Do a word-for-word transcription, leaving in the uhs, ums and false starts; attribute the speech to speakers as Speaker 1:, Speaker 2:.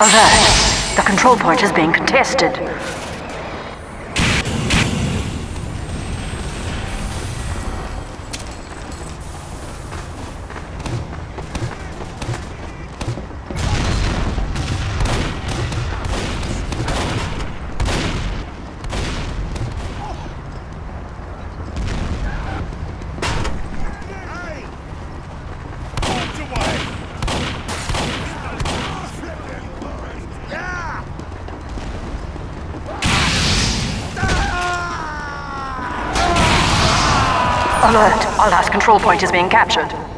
Speaker 1: Alert! The control point is being contested. Alert! Our last control point is being captured.